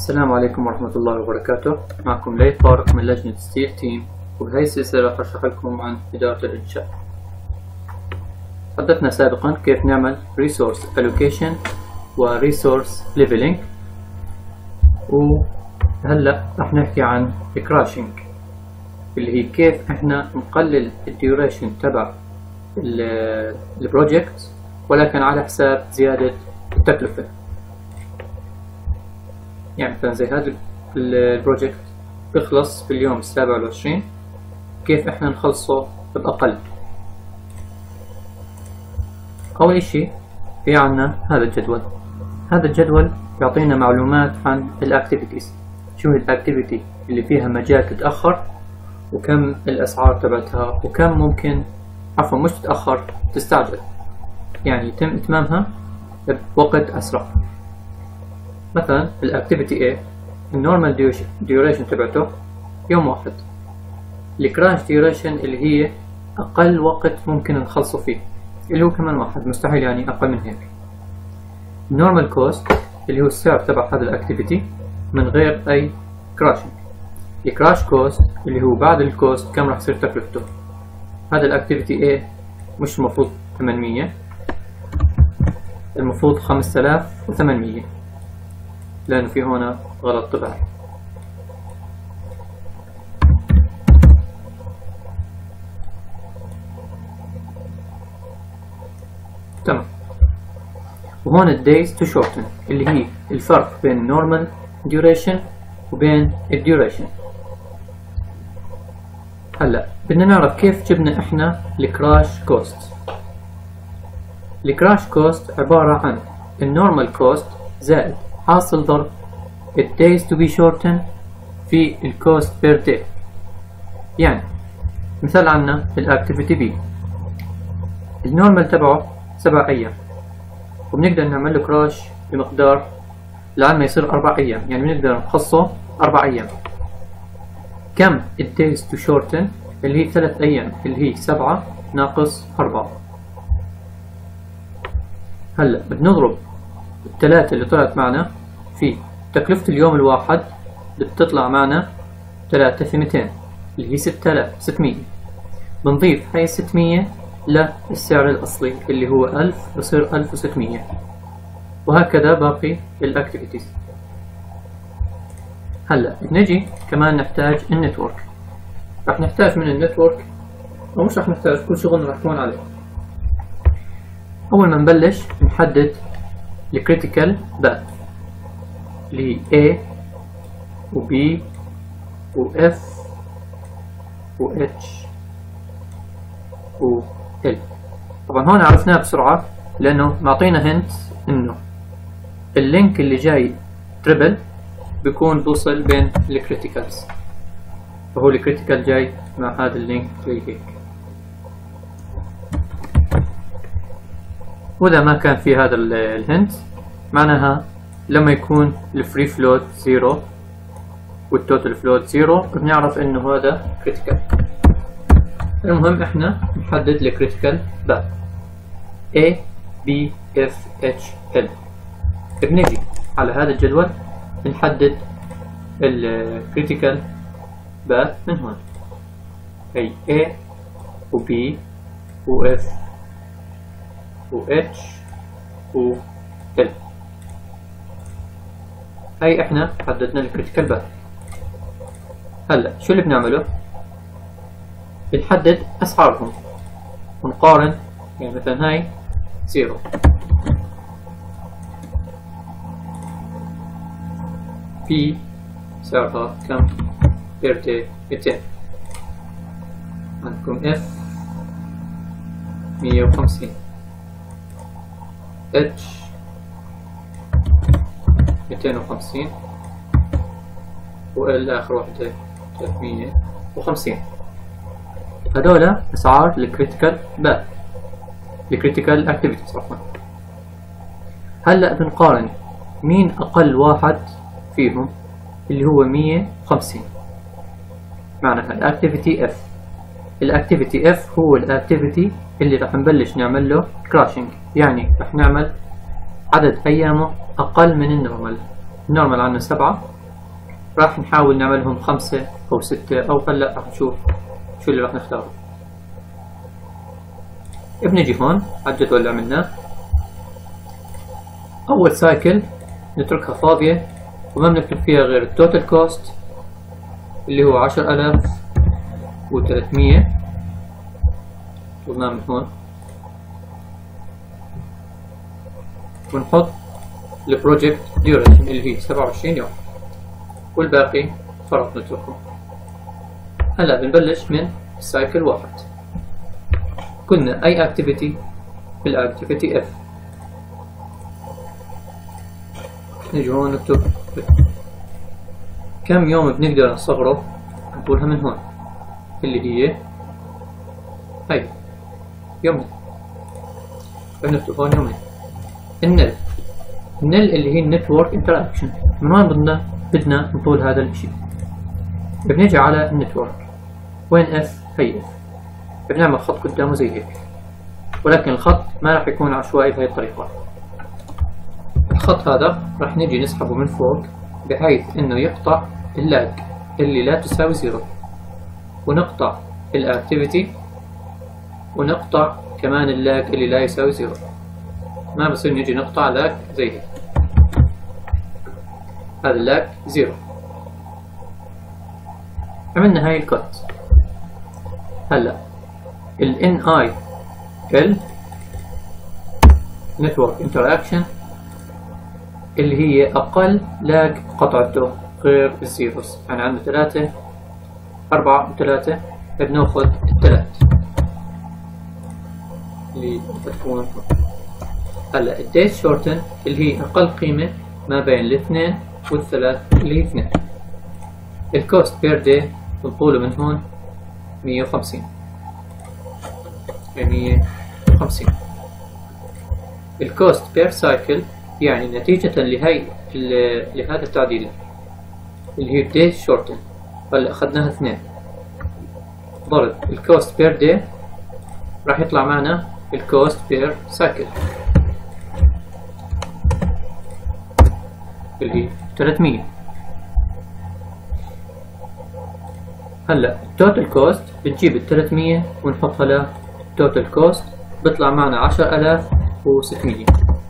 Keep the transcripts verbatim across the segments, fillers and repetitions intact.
السلام عليكم ورحمة الله وبركاته. معكم ليث طارق من لجنة ستيل تيم، وبهي السلسلة راح أشرح لكم عن إدارة الإنشاء. تحدثنا سابقا كيف نعمل Resource Allocation و Resource Leveling، وهلأ راح نحكي عن Crashing اللي هي كيف احنا نقلل الديوريشن تبع البروجكت ولكن على حساب زيادة التكلفة. يعني مثلا زي هذا البروجكت بيخلص في اليوم السابع والعشرين، كيف احنا نخلصه بأقل؟ أول اشي في عنا هذا الجدول. هذا الجدول يعطينا معلومات عن الاكتيفيتيز، شو هي الاكتيفيتي اللي فيها مجال تتأخر، وكم الأسعار تبعتها، وكم ممكن عفوا مش تتأخر تستعجل، يعني يتم إتمامها بوقت أسرع. مثلا الاكتيفيتي A النورمال ديوريشن تبعته يوم واحد، الكراش ديوريشن اللي هي أقل وقت ممكن نخلصه فيه اللي هو كمان واحد، مستحيل يعني أقل من هيك. النورمال كوست اللي هو السعر تبع هذا الاكتيفيتي من غير أي كراشنج. الكراش كوست اللي هو بعد الكوست كم راح تصير تكلفته. هذا الاكتيفيتي A مش المفروض ثمانمية، المفروض خمسة آلاف وثمانمية، لأنه في هنا غلط طباعي. تمام. وهون الدايز تو شورتن اللي هي الفرق بين النورمال ديوريشن وبين الديوريشن. هلا بدنا نعرف كيف جبنا احنا الكراش كوست. الكراش كوست عبارة عن النورمال كوست زائد حاصل ضرب الدايز to be shortened في الكوست بير داي. يعني مثال عنا الاكتيفيتي بي النورمال تبعه سبع ايام، وبنقدر نعمل له كراش بمقدار لعل ما يصير اربع ايام، يعني بنقدر نخصه اربع ايام. كم الدايز to shorten اللي هي ثلاث ايام، اللي هي سبعة ناقص اربعة. هلا بنضرب الثلاثة اللي طلعت معنا في تكلفة اليوم الواحد، بتطلع معنا ثلاثة في مئتين اللي هي ستة آلاف وستمية. بنضيف هاي ستمية للسعر الأصلي اللي هو ألف، بصير ألف وستمية، وهكذا باقي الأكتيفيتيز. هلا نجي كمان نحتاج النتورك. راح نحتاج من النتورك، أو مش راح نحتاج، كل شغلنا راح يكون عليه. أول ما نبلش نحدد الكريتيكال باث اللي هي A و B و F و H و L. طبعا هون عرفناه بسرعة لأنه معطينا هنت إنه اللينك اللي جاي تريبل بيكون بوصل بين الكريتيكالز، فهو الكريتيكال جاي مع هذا اللينك زي هيك. وإذا ما كان في هذا الهنت معناها لما يكون الفري فلوت زيرو والتوتال فلوت زيرو بنعرف انه هذا كريتيكال. المهم احنا نحدد الكريتيكال باث A B F H L. بنجي على هذا الجدول بنحدد الكريتيكال باث من هون، أي A و B و F و H و L. هاي احنا حددنا الكريتيكال باث. هلا شو اللي بنعمله؟ بنحدد اسعارهم ونقارن، يعني مثلا هاي زيرو، في سعرها كم؟ بير داي مئتين. عندكم F مية وخمسين، H مئتين وخمسين، و L آخر واحدة ثلاثمية وخمسين. هذولا أسعار الكريتيكال باث، الكريتيكال أكتيفيتيز عفوا. هلا بنقارن مين أقل واحد فيهم اللي هو مية وخمسين، معناها الأكتيفيتي F. الأكتيفيتي F هو الأكتيفيتي اللي راح نبلش نعمل له كراشنج، يعني راح نعمل عدد أيامه أقل من النورمال. النورمال عندنا سبعة، راح نحاول نعملهم خمسة أو ستة أو هلا راح نشوف شو اللي راح نختاره. بنجي هون على الجدول اللي عملناه، أول سايكل نتركها فاضية وما بنكتب فيها غير التوتال كوست اللي هو عشرة آلاف وثلاثمية، طلعناه من هون، ونحط البروجكت ديوريشن اللي هي سبعة وعشرين يوم، والباقي فرض نتركه. هلا بنبلش من سايكل واحد. كنا أي اكتيفيتي بالاكتيفيتي اف، نجي هون نكتب كم يوم بنقدر نصغره، نقولها من هون اللي هي هاي يومين، بنكتب هون يومين. النل النل اللي هي النتورك انتراكشن، من وين بدنا بدنا نطول هذا الشيء؟ بنيجي على النتورك، وين اف؟ هي اف، بنعمل خط قدامه زي هيك، ولكن الخط ما راح يكون عشوائي بهي الطريقة. الخط هذا راح نيجي نسحبه من فوق بحيث انه يقطع اللاج اللي لا تساوي زيرو، ونقطع الاكتيفيتي، ونقطع كمان اللاج اللي لا يساوي زيرو. ما بصير نيجي نقطع لاج زي هيك، هذا اللاج زيرو. عملنا هاي الكت. هلا ال إن آي L Network Interaction اللي هي أقل لاج قطعته غير الزيروز، يعني عندنا ثلاثة أربعة وثلاثة، بناخذ الثلاث اللي بتكون. هلا الديت شورتن اللي هي أقل قيمة ما بين الاثنين والثلاث اللي هي اثنين. الكوست بير داي بنقوله من هون مية وخمسين، مية وخمسين. الكوست بير سايكل يعني نتيجة لهي لهذا التعديل اللي هي داي شورتن، هلا أخذناها اثنين ضرب الكوست بير داي، راح يطلع معنا الكوست بير سايكل اللي هي ثلاثمية. هلا التوتال كوست بتجيب ال ثلاثمية ونحطها له توتال كوست، بيطلع معنا عشرة آلاف وستمية.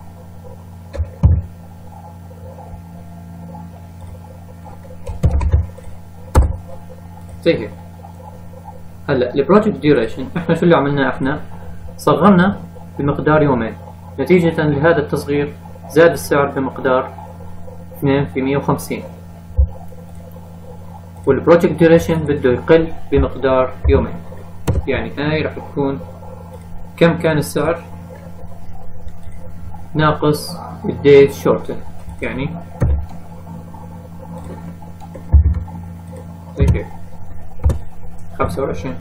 زي هيك. هلا البروجكت ديوريشن احنا شو اللي عملناه؟ احنا صغرنا بمقدار يومين، نتيجة لهذا التصغير زاد السعر بمقدار اثنين في مية وخمسين، والبروجكت ديوريشن بده يقل بمقدار يومين. يعني هاي راح تكون كم كان السعر ناقص الداي شورتن، يعني زي هيك خمسة وعشرين.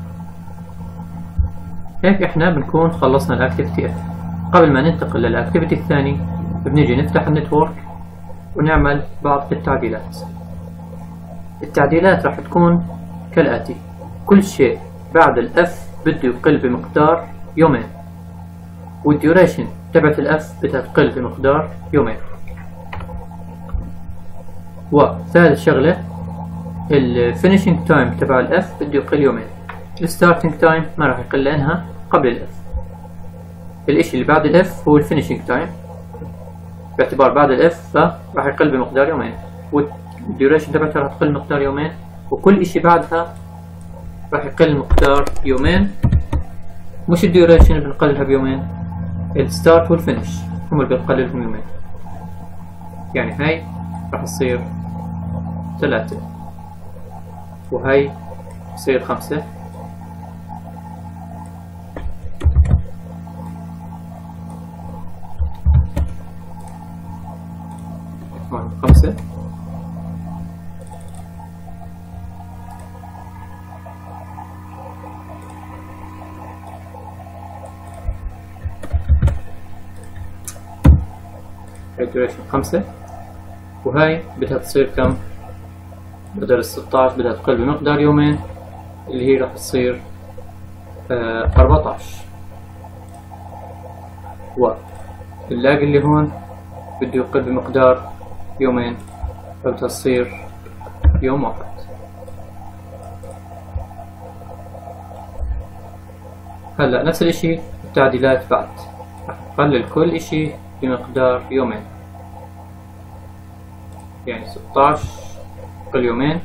هيك احنا بنكون خلصنا الاكتيفيتي اف. قبل ما ننتقل للاكتيفيتي الثاني بنيجي نفتح النتورك ونعمل بعض التعديلات. التعديلات راح تكون كالآتي: كل شيء بعد الاف بده يقل بمقدار يومين، والديوريشن تبعت الاف بدها تقل بمقدار يومين. وثالث شغلة الفينيشنج تايم تبع الاف بده يقل يومين، الستارتنج تايم ما راح يقل لانها قبل الاف. الاشي اللي بعد الاف هو الفينيشنج تايم، باعتبار بعد الاف فراح يقل بمقدار يومين، والديوريشن تبعتها راح تقل مقدار يومين، وكل اشي بعدها راح يقل مقدار يومين. مش الديوريشن بنقللها بيومين، الستارت والفينش هم اللي بنقللهم يومين. يعني هاي راح تصير ثلاثة، وهي تصير خمسة، هون خمسة، الديوريشن خمسة، وهاي بدها تصير كم؟ بدل الستاش بدها تقل بمقدار يومين اللي هي راح تصير آه أربعتاش. واللاج اللي هون بده يقل بمقدار يومين فبدها تصير يوم واحد. هلا نفس الاشي التعديلات بعد، راح نقلل كل اشي بمقدار يومين، يعني ستة عشر كل يومين،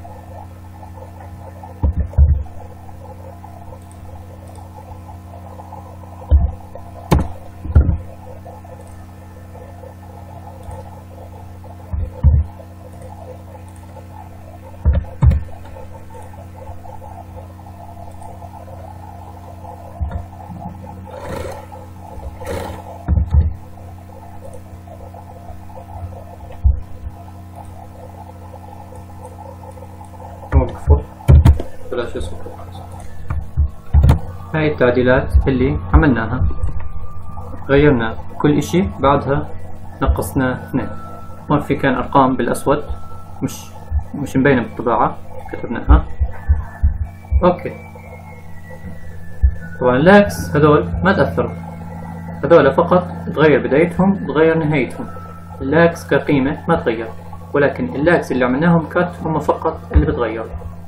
نوقفه بلاش يصفر. هاي التعديلات اللي عملناها، غيرنا كل اشي، بعدها نقصنا اثنين. هون في كان ارقام بالاسود مش مش مبينة بالطباعة، كتبناها. اوكي، طبعا اللاكس هذول ما تأثروا، هذول فقط تغير بدايتهم تغير نهايتهم. اللاكس كقيمة ما تغير، ولكن اللاكس اللي عملناهم كات هم فقط اللي بتغيروا.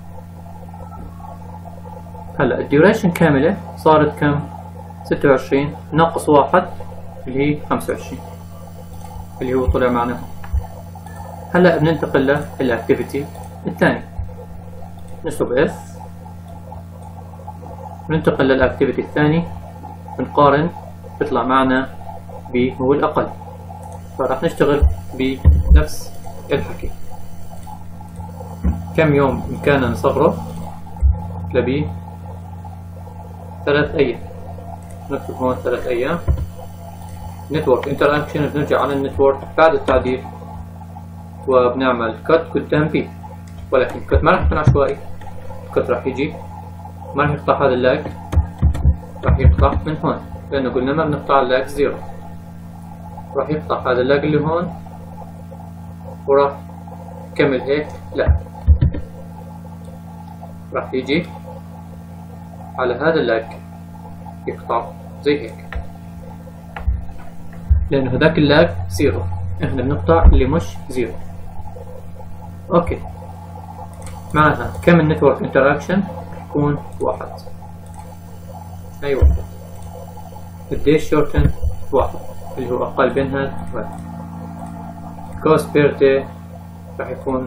هلا الديوريشن كاملة صارت كم؟ ستة وعشرين ناقص واحد اللي هي خمسة وعشرين اللي هو طلع معنا هون. هلا بننتقل للاكتيفيتي الثاني، نكتب اف، بننتقل للاكتيفيتي الثاني، بنقارن بيطلع معنا ب هو الأقل، فراح نشتغل بنفس الحكي. كم يوم بإمكاننا نصغره لبي ثلاث أيام، نكتب هون ثلاث أيام. نتورك انتراكشن، بنرجع على النتورك بعد التعديل وبنعمل كت قدام بي، ولكن الكت ما راح يكون عشوائي، الكت راح يجي ما راح يقطع هذا اللاج، راح يقطع من هون، لأنه قلنا ما بنقطع اللاج زيرو، راح يقطع هذا اللاج اللي هون وراح يكمل هيك. لا، راح يجي على هذا اللاج يقطع زي هيك، لأنه هذاك اللاج زيرو، احنا بنقطع اللي مش زيرو. اوكي، معناتها كم النتورك انتراكشن يكون واحد. اي واحد. قديش شورتن؟ واحد اللي هو اقل بينها واحد. كوست بير داي راح يكون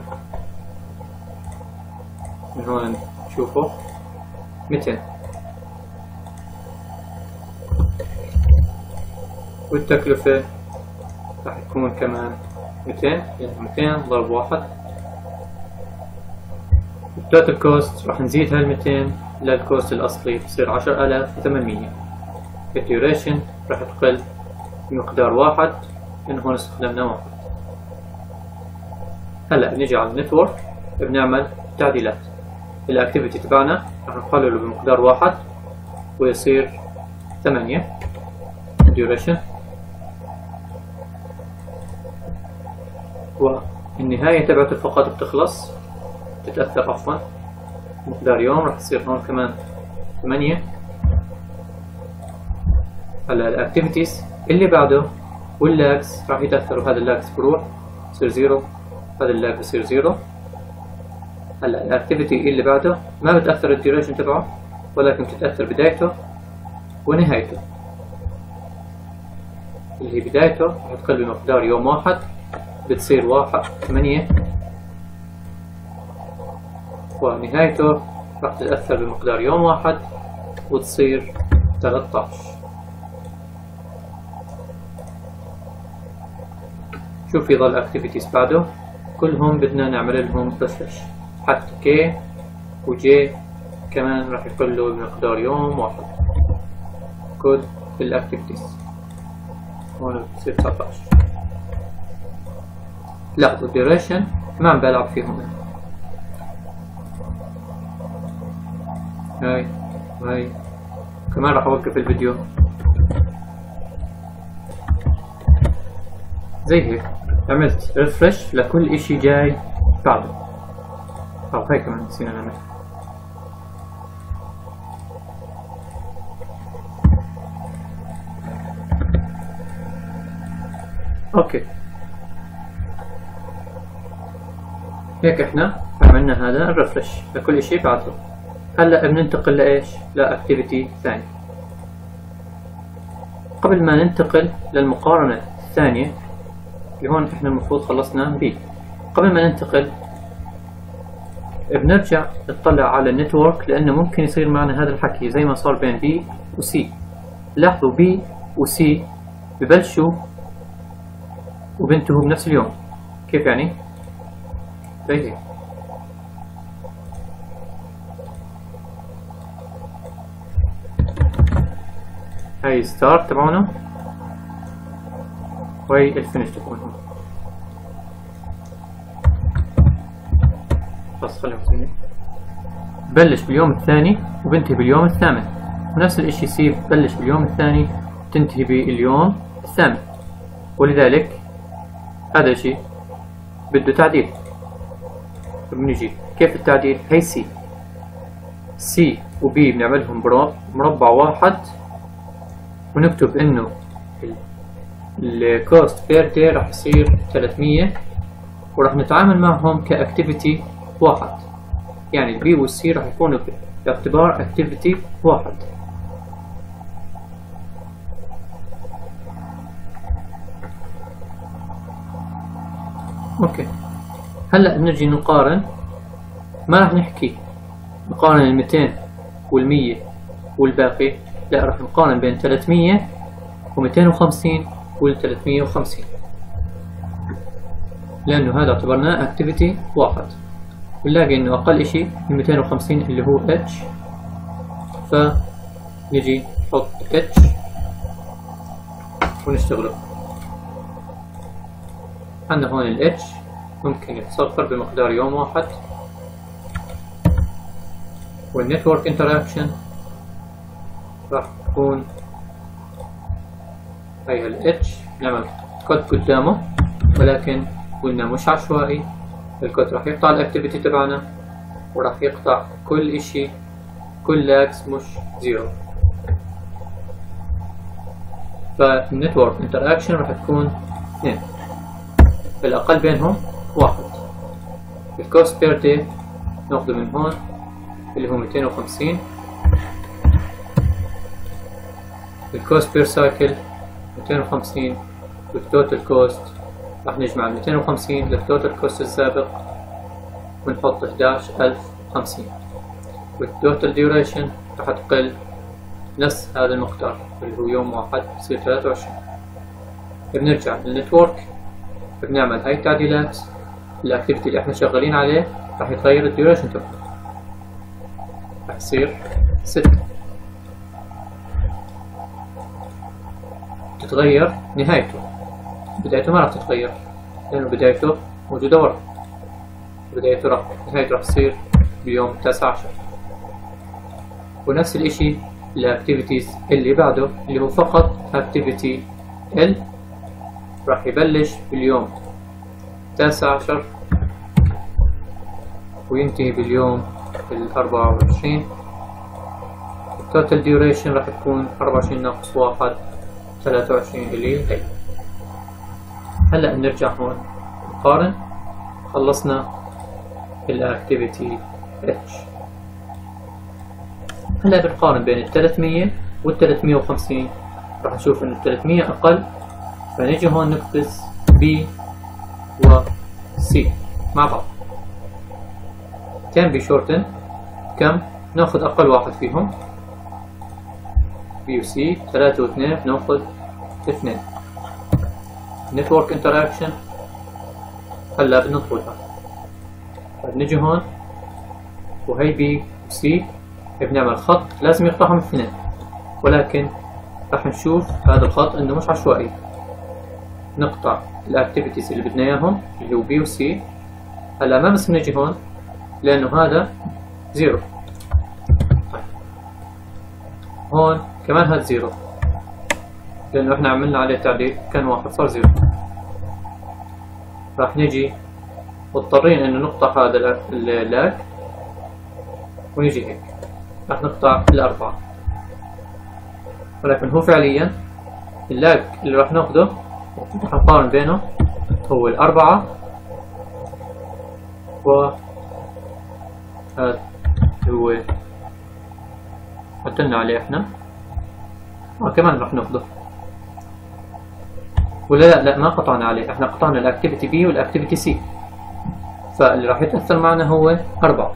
من هون نشوفه مئتين، والتكلفة راح تكون كمان مئتين، يعني مئتين ضرب واحد. التوتال كوست راح نزيد هالمئتين للكوست الأصلي بصير عشرة آلاف وثمانمية. الديوريشن راح تقل بمقدار واحد، لأنه هون استخدمنا واحد. هلا بنيجي على النتورك بنعمل تعديلات. الأكتيفيتي تبعنا راح نقلله بمقدار واحد ويصير ثمانية. الديوريشن والنهاية تبعته فقط بتخلص تتأثر، عفوا مقدار يوم راح تصير هون كمان ثمانية. هلا الاكتيفيتيز اللي بعده واللاكس راح يتأثروا، هذا اللاكس بروح يصير زيرو، هذا اللاك بصير زيرو. هلا الاكتيفيتي اللي بعده ما بتأثر الديوريشن تبعه، ولكن بتتأثر بدايته ونهايته. اللي هي بدايته راح تقل بمقدار يوم واحد بتصير واحد ثمانية، ونهايته راح تتأثر بمقدار يوم واحد وتصير ثلاثة عشر. شوف يضل اكتيفيتيز بعده كلهم بدنا نعمل لهم ريفرش، حتى كي وجي كمان راح يقلوا بمقدار يوم واحد. كود بالاكتيفيتيز هون بتصير تسعة عشر. لاحظوا الديوريشن ما عم بلعب فيهم، هاي هاي كمان راح اوقف الفيديو زي هيك. عملت ريفرش لكل اشي جاي بعده. او هاي كمان نسينا نعمل. اوكي، هيك احنا عملنا هذا الرفرش لكل شيء بعده. هلا بننتقل لايش؟ لاكتيفيتي ثاني. قبل ما ننتقل للمقارنة الثانية اللي هون احنا المفروض خلصنا بي، قبل ما ننتقل بنرجع نطلع على النتورك، لانه ممكن يصير معنا هذا الحكي زي ما صار بين بي وسي. لاحظوا بي وسي ببلشوا وبنتهوا بنفس اليوم. كيف يعني؟ زي هيك. هاي ستارت تبعونه وهي الفينش تبعونه. بس خليهم سنة. بلش باليوم الثاني وبنتهي باليوم الثامن، ونفس الاشي سي بلش باليوم الثاني وتنتهي باليوم الثامن. ولذلك هذا الشيء بده تعديل. بنجي كيف التعديل؟ هي سي سي وبي بنعملهم مربع واحد، ونكتب انه الكوست بير داي راح يصير ثلاثمية، وراح نتعامل معهم كاكتيفيتي واحد. يعني البي والسي راح يكونوا باعتبار اكتيفيتي واحد. اوكي، هلا بنجي نقارن. ما راح نحكي نقارن ال مئتين وال مية والباقي، لا، راح نقارن بين ثلاثمية و مئتين وخمسين وال ثلاثمية وخمسين، لأنه هذا اعتبرناه اكتيفيتي واحد. بنلاقي إنه أقل إشي ال مئتين وخمسين اللي هو اتش، فنجي نحط اتش ونشتغله. عندنا هون ال اتش ممكن يتصفر بمقدار يوم واحد، والنتورك انتراكشن راح تكون هي ال اتش. نعمل كود قدامه، ولكن قلنا مش عشوائي. الكود راح يقطع الاكتيفيتي تبعنا، وراح يقطع كل اشي، كل لاكس مش زيرو. فالنتورك انتراكشن راح تكون اثنين، الأقل بينهم واحد. الكوست بير داي ناخذه من هون اللي هو مئتين وخمسين. الكوست بير سايكل مئتين وخمسين، والتوتال كوست راح نجمع مئتين وخمسين للتوتال كوست السابق ونحط أحد عشر ألف وخمسين، والتوتال ديوريشن راح تقل نفس هذا المقدار اللي هو يوم واحد، يصير ثلاثة وعشرين. بنرجع للنتورك، بنعمل هاي التعديلات. الاكتيفيتي اللي احنا شغالين عليه راح يتغير الديوريشن تبعه، راح يصير ستة. تتغير نهايته، بدايته ما راح تتغير لأنه بدايته موجودة ورا. بدايته راح نهايته راح تصير بيوم تسعة عشر. ونفس الاشي الاكتيفيتيز اللي بعده اللي هو فقط اكتيفيتي ال راح يبلش باليوم التاسع عشر وينتهي باليوم الأربعة وعشرين. التوتال ديوريشن راح تكون أربعة وعشرين ناقص واحد، ثلاثة وعشرين اللي هي. هلا نرجع هون نقارن. خلصنا الاكتيفيتي اتش. هلا بنقارن بين ال ثلاثمية وال ثلاثمية وخمسين. راح نشوف انه ال ثلاثمية اقل، فنيجي هون نقفز B و C مع بعض. كان بي شورتن كم؟ ناخذ اقل واحد فيهم B و C. ثلاثة و اثنين ناخذ اثنين. نتورك انتراكشن هلا بنطولها. بنجي هون وهي B و C بنعمل خط لازم يقطعهم اثنين، ولكن راح نشوف هذا الخط انه مش عشوائي. نقطع الاكتيفيتيز اللي بدنا اياهم اللي هو B و C. هلا ما بس بنجي هون لانه هذا زيرو. طيب هون كمان هذا زيرو لانه احنا عملنا عليه تعديل، كان واحد صار زيرو. راح نجي مضطرين انه نقطع هذا اللاج ونجي هيك راح نقطع الأربعة، ولكن هو فعليا اللاج اللي راح ناخده راح نقارن بينه هو الأربعة و هذا هو حطلنا عليه احنا، اه كمان راح ناخده، ولا لا لا ما قطعنا عليه، احنا قطعنا الاكتيفيتي بي والاكتيفيتي سي، فاللي راح يتأثر معنا هو أربعة،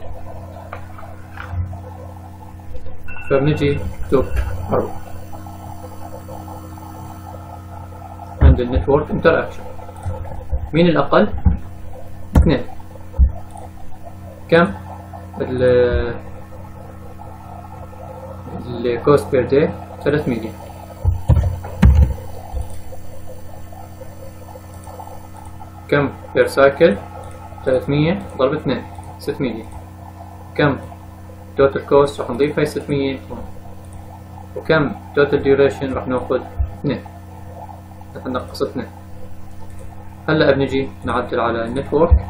فبنجي نكتب أربعة عند النتورك انتراكشن. مين الأقل؟ اثنين. كم؟ ال الكوست بير داي ثلاثمية. كم بير سايكل؟ ثلاثمية ضرب اثنين ستمية. كم توتال كوست؟ راح نضيف هاي ستمية. وكم توتال ديوريشن؟ راح ناخذ اثنين، راح ننقص اثنين. هلا بنجي نعدل على النتورك،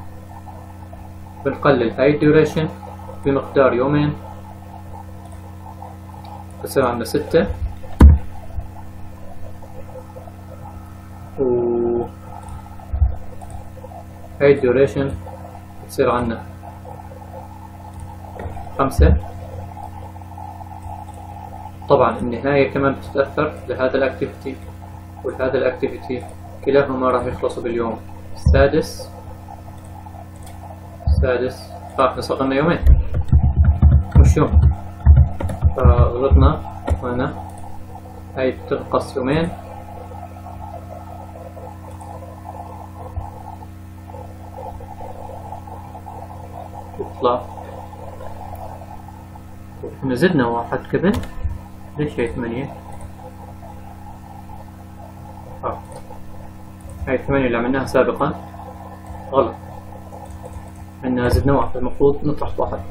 بنقلل هاي الديوريشن بمقدار يومين، بصير عندنا ستة، و هاي الديوريشن بتصير عندنا خمسة. طبعا النهاية كمان بتتأثر لهذا الاكتيفيتي ولهذا الاكتيفيتي، كلاهما راح يخلصوا باليوم السادس. السادس راح نصغر لنا يومين مش يوم، فغلطنا هنا، هاي بتنقص يومين. تطلع احنا زدنا واحد قبل، ليش هي ثمانية؟ اه هاي الثمانية اللي عملناها سابقا غلط، انها زدنا واحد، المفروض نطرح واحد.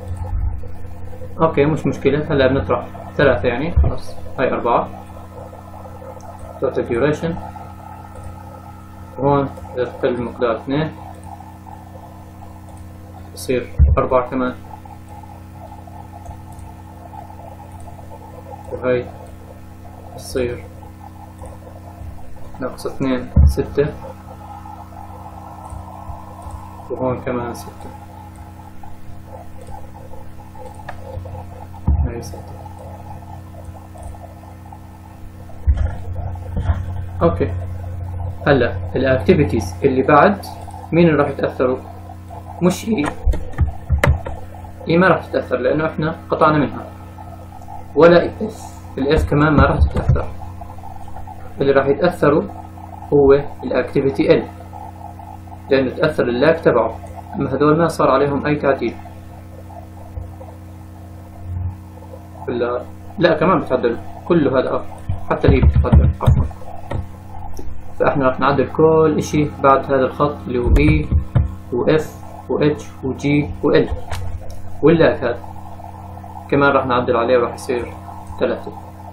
اوكي مش مشكلة، هلا بنطرح ثلاثة يعني خلاص، هاي أربعة total duration، وهون يقل المقدار اثنين يصير أربعة كمان، وهي تصير ناقص اثنين ستة، وهون كمان ستة، هاي ستة. اوكي هلا الاكتيفيتيز اللي بعد مين اللي راح يتأثروا؟ مش اي اي ما راح تتأثر لانه احنا قطعنا منها، ولا اف، الاف كمان ما راح تتأثر. اللي راح يتأثروا هو الاكتيفيتي ال، لانه تأثر اللاج تبعه، اما هذول ما صار عليهم اي تعديل. لا لا كمان بتعدل كله، هذا حتى هي بتتعدل عفوا. فاحنا راح نعدل كل اشي بعد هذا الخط اللي هو بي واف واتش وجي وال، واللاج هذا كمان راح نعدل عليه وراح يصير ثلاثة.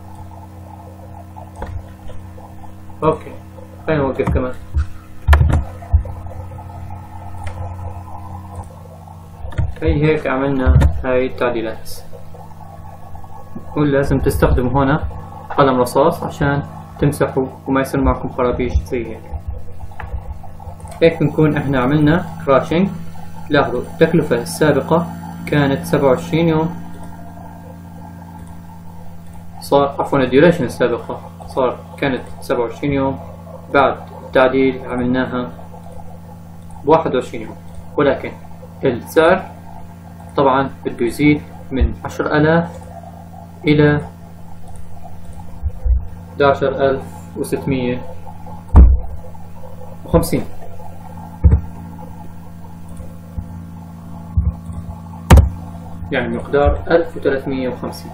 اوكي خلينا نوقف كمان. هي هيك عملنا هاي التعديلات. ولازم تستخدموا هنا قلم رصاص عشان تمسحوا وما يصير معكم خرابيش زي هيك. هيك بنكون احنا عملنا كراشنج. لاحظوا التكلفة السابقة كانت سبعة وعشرين يوم، صار عفوا الديوريشن السابقة صار كانت سبعة وعشرين يوم، بعد التعديل عملناها واحد وعشرين يوم. ولكن السعر طبعا بده يزيد من عشرة آلاف إلى أحد عشر ألف وستمية وخمسين. يعني مقدار ألف وثلاثمية وخمسين.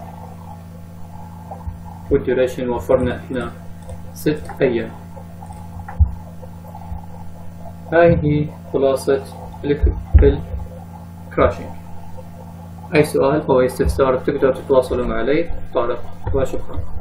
والديوريشن وفرنا احنا ست أيام. هاي هي خلاصة الكراشنج. أي سؤال أو أي استفسار بتقدروا تتواصلوا معي طارق، وشكرا.